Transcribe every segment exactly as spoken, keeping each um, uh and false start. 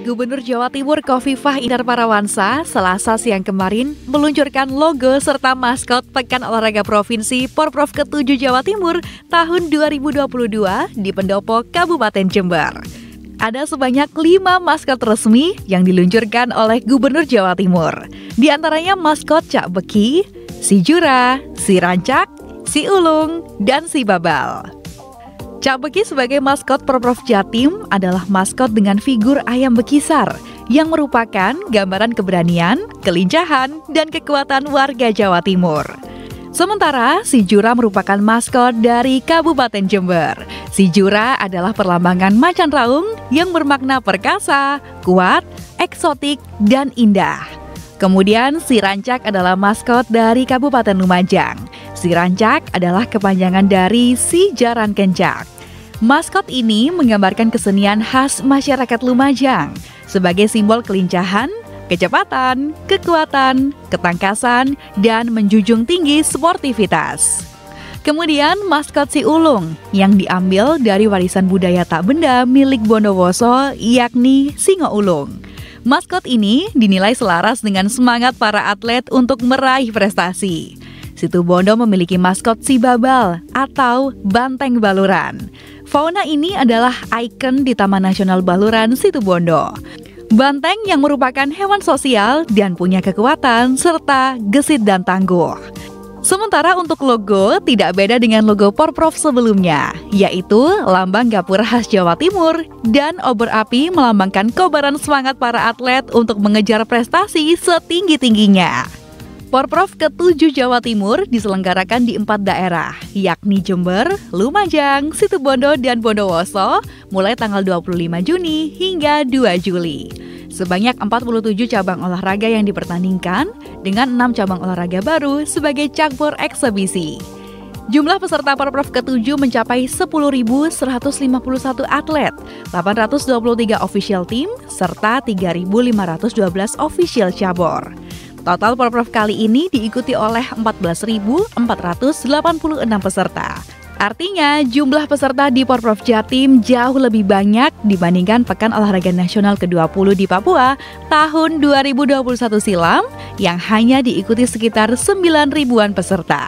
Gubernur Jawa Timur Khofifah Indar Parawansa Selasa siang kemarin meluncurkan logo serta maskot Pekan Olahraga Provinsi Porprov ketujuh Jawa Timur tahun dua ribu dua puluh dua di Pendopo, Kabupaten Jember. Ada sebanyak lima maskot resmi yang diluncurkan oleh Gubernur Jawa Timur. Di antaranya maskot Cak Beki, si Jura, si Rancak, si Ulung, dan si Babal. Cak Beki sebagai maskot Porprov Jatim adalah maskot dengan figur ayam bekisar yang merupakan gambaran keberanian, kelincahan, dan kekuatan warga Jawa Timur. Sementara si Jura merupakan maskot dari Kabupaten Jember. Si Jura adalah perlambangan macan raung yang bermakna perkasa, kuat, eksotik, dan indah. Kemudian si Rancak adalah maskot dari Kabupaten Lumajang. Si Rancak adalah kepanjangan dari si Jaran Kencak. Maskot ini menggambarkan kesenian khas masyarakat Lumajang sebagai simbol kelincahan, kecepatan, kekuatan, ketangkasan, dan menjunjung tinggi sportivitas. Kemudian maskot si Ulung yang diambil dari warisan budaya tak benda milik Bondowoso, yakni Singo Ulung. Maskot ini dinilai selaras dengan semangat para atlet untuk meraih prestasi. Situbondo memiliki maskot si Babal atau banteng baluran. Fauna ini adalah ikon di Taman Nasional Baluran Situbondo. Banteng yang merupakan hewan sosial dan punya kekuatan serta gesit dan tangguh. Sementara untuk logo tidak beda dengan logo Porprov sebelumnya, yaitu lambang gapura khas Jawa Timur dan obor api melambangkan kobaran semangat para atlet untuk mengejar prestasi setinggi-tingginya. Porprov ketujuh Jawa Timur diselenggarakan di empat daerah, yakni Jember, Lumajang, Situbondo, dan Bondowoso mulai tanggal dua puluh lima Juni hingga dua Juli. Sebanyak empat puluh tujuh cabang olahraga yang dipertandingkan dengan enam cabang olahraga baru sebagai campur eksebisi. Jumlah peserta Porprov ketujuh mencapai sepuluh ribu seratus lima puluh satu atlet, delapan ratus dua puluh tiga official team, serta tiga ribu lima ratus dua belas official cabur. Total Porprov kali ini diikuti oleh empat belas ribu empat ratus delapan puluh enam peserta. Artinya, jumlah peserta di Porprov Jatim jauh lebih banyak dibandingkan Pekan Olahraga Nasional ke dua puluh di Papua tahun dua ribu dua puluh satu silam yang hanya diikuti sekitar sembilan ribuan peserta.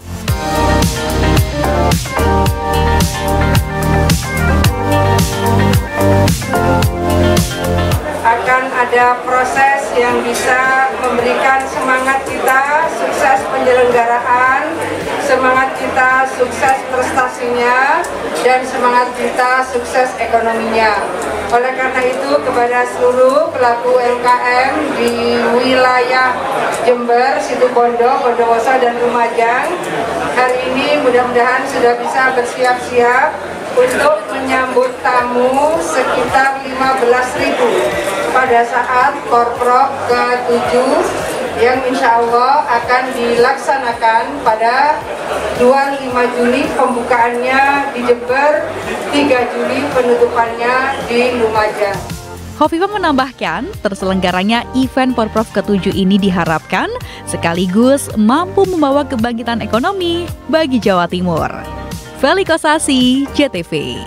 Akan ada proses yang bisa memberikan semangat kita sukses penyelenggaraan, semangat kita sukses prestasinya, dan semangat kita sukses ekonominya. Oleh karena itu, kepada seluruh pelaku U M K M di wilayah Jember, Situbondo, Bondowoso, dan Lumajang, hari ini mudah-mudahan sudah bisa bersiap-siap untuk menyambut tamu sekitar lima belas ribu pada saat Porprov ketujuh yang insya Allah akan dilaksanakan pada dua puluh lima Juli pembukaannya di Jember, tiga Juli penutupannya di Lumajang. Khofifah menambahkan, terselenggaranya event Porprov ketujuh ini diharapkan sekaligus mampu membawa kebangkitan ekonomi bagi Jawa Timur. Feli Kosasi, J T V.